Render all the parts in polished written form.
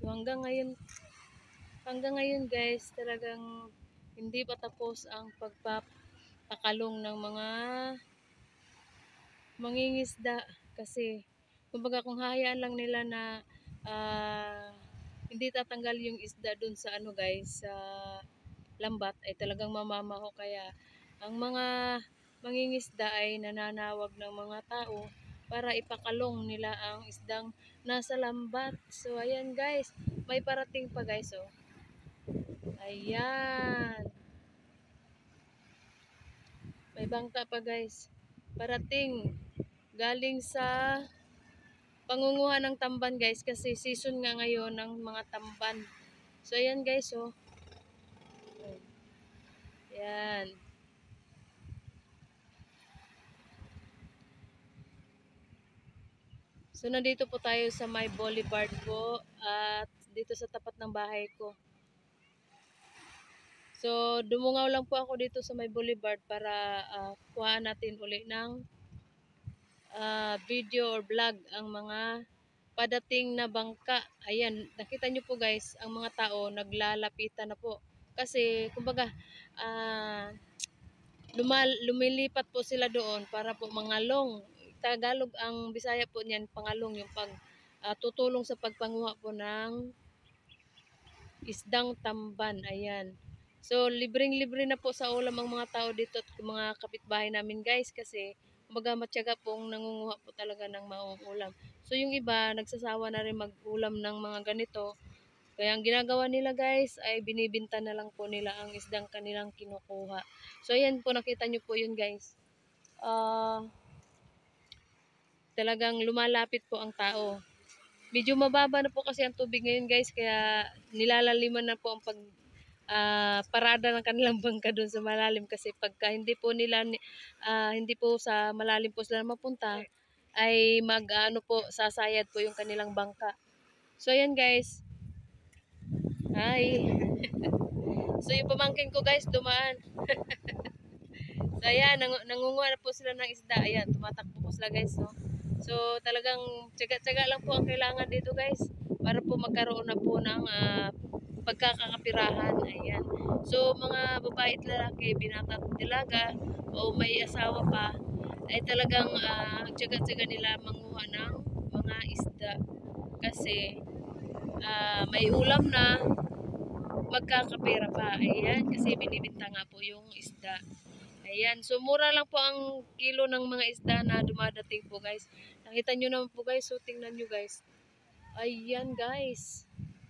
So hanggang ngayon guys, talagang hindi pa tapos ang pagpapakalong ng mga mangingisda kasi kumbaga kung hahayaan lang nila na hindi tatanggal yung isda dun sa ano guys, sa lambat ay talagang mamamaho, kaya ang mga mangingisda ay nananawag ng mga tao para ipakalong nila ang isdang nasa lambat. So ayan guys, may parating pa guys oh. Ayan. May bangka pa guys. Parating galing sa pangunguha ng tamban guys kasi season nga ngayon ng mga tamban. So ayan guys oh. Ayan. So nandito po tayo sa may boulevard po at dito sa tapat ng bahay ko. So dumungaw lang po ako dito sa may boulevard para kuhaan natin uli ng video or vlog ang mga padating na bangka. Ayan, nakita nyo po guys, ang mga tao naglalapitan na po. Kasi kumbaga lumilipat po sila doon para po mangalong. Tagalog ang Bisaya po niyan, pangalong, yung tutulong sa pagpanguha po ng isdang tamban. Ayan. So libreng-libre na po sa ulam ang mga tao dito at mga kapitbahay namin guys kasi kumbaga matyaga pong nangunguha po talaga ng mauulam. So yung iba nagsasawa na rin mag-ulam ng mga ganito. Kaya ang ginagawa nila guys ay binibinta na lang po nila ang isdang kanilang kinukuha. So ayan po, nakita nyo po yun guys. Talagang lumalapit po ang tao. Medyo mababa na po kasi ang tubig ngayon guys, kaya nilalaliman na po ang parada ng kanilang bangka doon sa malalim kasi pagka hindi po hindi po sa malalim po sila mapunta ay po sasayad po yung kanilang bangka. So ayan guys. Hi. So yung pamangkin ko guys dumaan. So ayan, nangunguha na po sila ng isda. Ayan, tumatakbo po sila guys, no? So talagang tsaga-tsaga lang po ang kailangan dito guys para po magkaroon na po ng pagkakakapirahan. Ayan. So mga babae at lalaki, binata at dilaga o may asawa pa ay talagang tsaga-tsaga nila manguha ng mga isda kasi may ulam na, magkakapira pa. Ayan, kasi binibinta nga po yung isda. Ayan, so mura lang po ang kilo ng mga isda na dumadating po guys. Nakita nyo naman po guys, so tingnan nyo guys. Ayan guys.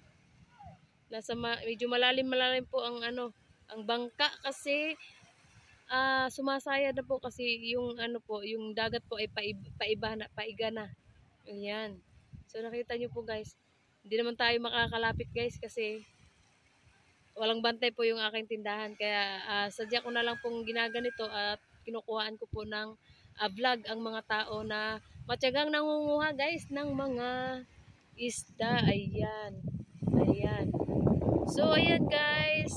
Medyo malalim po ang ang bangka kasi sumasayad na po kasi yung yung dagat po ay paiga na. Ayan. So nakita nyo po guys. Hindi naman tayo makakalapit guys kasi walang bantay po yung aking tindahan. Kaya sadya ko na lang pong ginaganito at kinukuhaan ko po ng vlog ang mga tao na matyagang nangunguha guys ng mga isda. Ayan. Ayan. So ayan guys.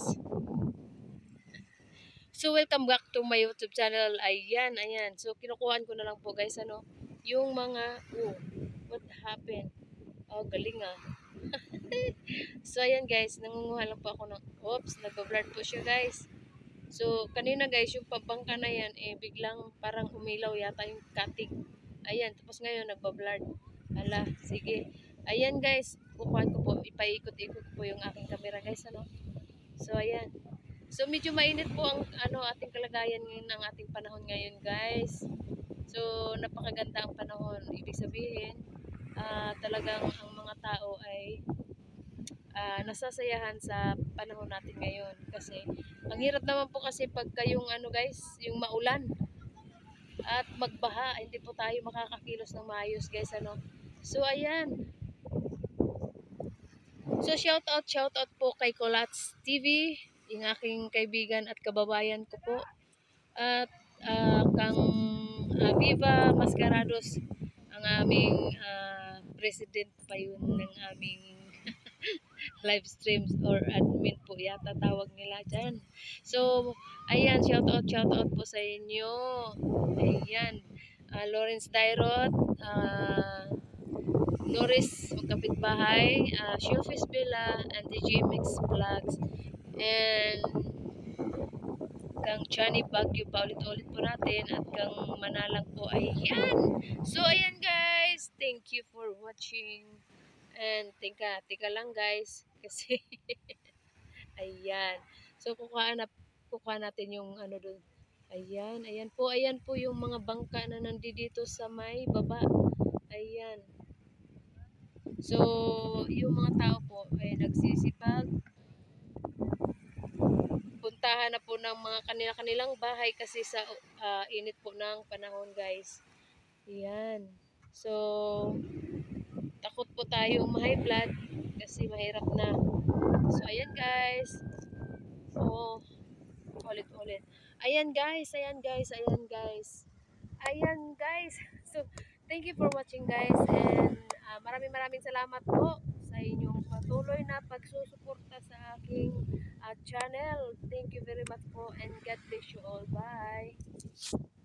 So welcome back to my YouTube channel. Ayan, ayan. So kinukuhaan ko na lang po guys yung mga what happened? Oh, galing ah. So ayan guys, nangunguha lang po ako ng nagba-blur po siya guys. So kanina guys, yung pabangka na yan biglang parang umilaw yata yung cutting. Ayan, tapos ngayon nagba-blur. Hala, sige. Ayan guys, kukuhaan ko po, ipaikot-ikot po yung aking camera guys So ayan. So medyo mainit po ang ating kalagayan ngayon, ang ating panahon ngayon guys. So napakaganda ang panahon. Ibig sabihin, talagang ang mga tao ay nasasayahan sa panahon natin ngayon kasi ang hirap naman po kasi pagka yung guys, yung maulan at magbaha, hindi po tayo makakakilos ng maayos guys So ayan. So shout out po kay Colats TV, yung aking kaibigan at kababayan ko po. At kang Viva Mascarados, ang aming president pa yun ng aming live streams or admin po yata tawag nila dyan. So ayan, shout out po sa inyo. Ayan, Lawrence Dairot, Norris Magkapitbahay, Shellfish Villa, and DJ Mix Vlogs, and kang Johnny Baguio pa ulit-ulit po natin at kang Manalang po. Ayan! So, ayan guys. Thank you for watching. And, tika lang guys. Kasi, ayan. So, kukuha natin yung ano doon. Ayan po yung mga bangka na nandito sa may baba. Ayan. So, yung mga tao po ay nagsisipag puntahan na po ng mga kanilang bahay kasi sa init po ng panahon guys. Yan. So, takot po tayong ma-high blood kasi mahirap na. So, ayan guys. So, ulit-ulit. Ayan guys, ayan guys, ayan guys. Ayan guys. So, thank you for watching guys and maraming salamat po sa inyong patuloy na pagsusuporta sa aking channel. Thank you very much po and God bless you all. Bye!